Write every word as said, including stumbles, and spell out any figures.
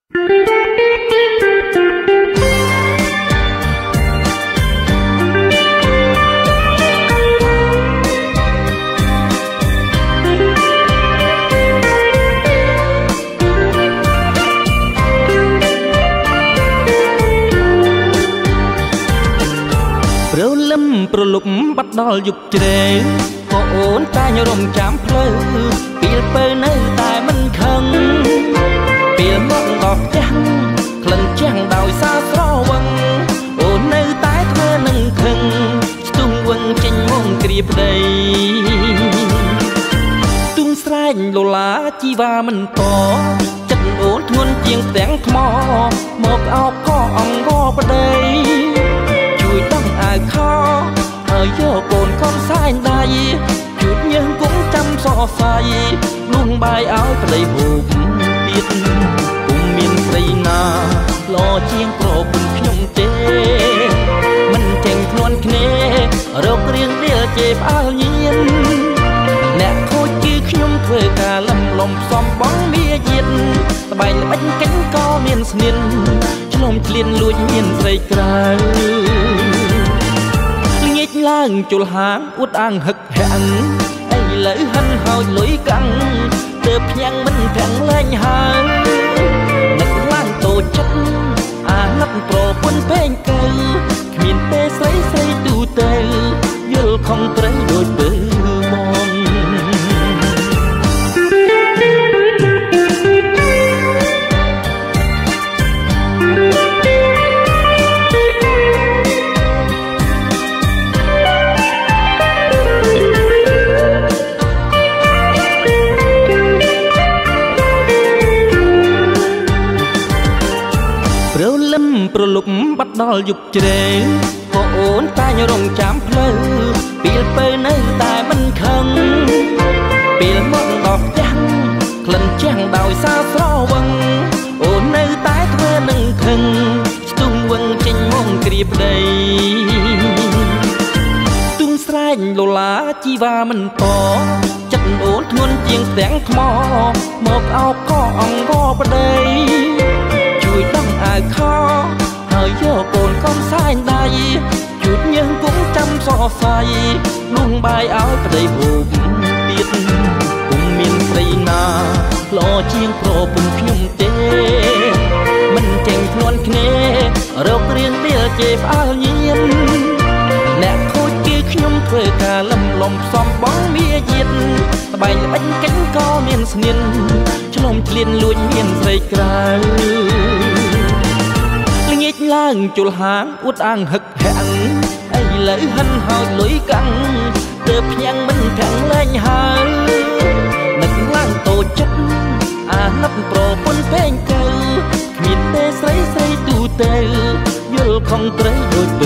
ប្រលុកបាត់ដល់យប់ជ្រេក៏អូនតែញរំចាំផ្លូវពេលពើនៅតែមិនខឹងពេលមកដល់ផ្ទះក្លិនចាំងដោយសារស្រវឹងអូននៅតែធ្វើនឹងខឹងស្ទុំវឹងចេញមកគ្រាប្តីទុំស្រែកលឡាជីវ៉ាមិនតចិត្តអូនធ្ងន់ជាងទាំងថ្មមកអោបក៏អង្វរប្តីជួយដំអាវខោហើយយកកូនកូនសែងដៃជូតញើងគង់ចាំសរសៃនួងបាយឲ្យប្តីហូបទៀតពុំមានស្រីណាល្អជាងប្រពន្ធខ្ញុំទេមិនចេញខ្លួនគ្នារករៀងដៀលជេរផ្អើលញៀនអ្នកខូចគឺខ្ញុំធ្វើការលំលំផ្សំបងមាយាទស្បែកល្បិចកិនក៏មានស្នៀនឆ្លុំឆ្លៀនលួចមានស្រីក្រៅឡើងជុលហាងអួតអាងហឹកហាំងឥឡូវហិនហើយលុយកាំងទើបភ្ញាំងមិនប្រាំងលែងហើនឹកឡើងតូចចិត្តអាណិតប្រពន្ធពេងកៅគ្មានពេលស្រីស្រីទូទៅយល់ខំត្រូវដូចពើមកប្រលុកបាត់ដល់យប់ជ្រេក៏អូនតែញរងចាំផ្លូវពេលពើនៅតែមិនខឹងពេលមកដល់ផ្ទះក្លិនចាំងដោយសារស្រវឹងអូននៅតែធ្វើនឹងខឹងស្ទុំវឹងចេញមកគ្រាប្តីទុំស្រែកលឡាជីវ៉ាមិនតចិត្តអូនធ្ងន់ជាងទាំងថ្មមកអោបក៏អង្វរប្តីជួយដំអាវខោហើយយកកូនកូនសែងដៃជូតញើងគង់ចាំសរសៃនួងបាយឲ្យប្តីហូបទៀតពុំមានស្រីណាល្អជាងប្រពន្ធខ្ញុំទេមិនចេញខ្លួនគ្នារករៀងដៀលជេរផ្អើលញៀនអ្នកខូចគឺខ្ញុំធ្វើការលំលំផ្សំបងមាយាទស្បែកល្បិចកិនក៏មានស្នៀនឆ្លុំឆ្លៀនលួចមានស្រីក្រៅងាកឡើងជុលហាងអួតអាងហឹកហាំងឥឡូវហិនហើយលុយកាំងទើបភ្ញាំងមិនប្រាំងលែងហើនឹកឡើងតូចចិត្តអាណិតប្រពន្ធពេងកៅគ្មានទេស្រីស្រីទូទៅយល់ខំត្រូវដូច